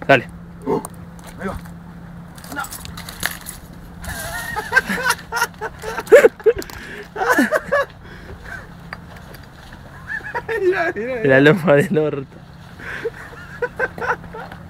Dale. Ahí va. No. Mira, mira, mira. La loma del orto.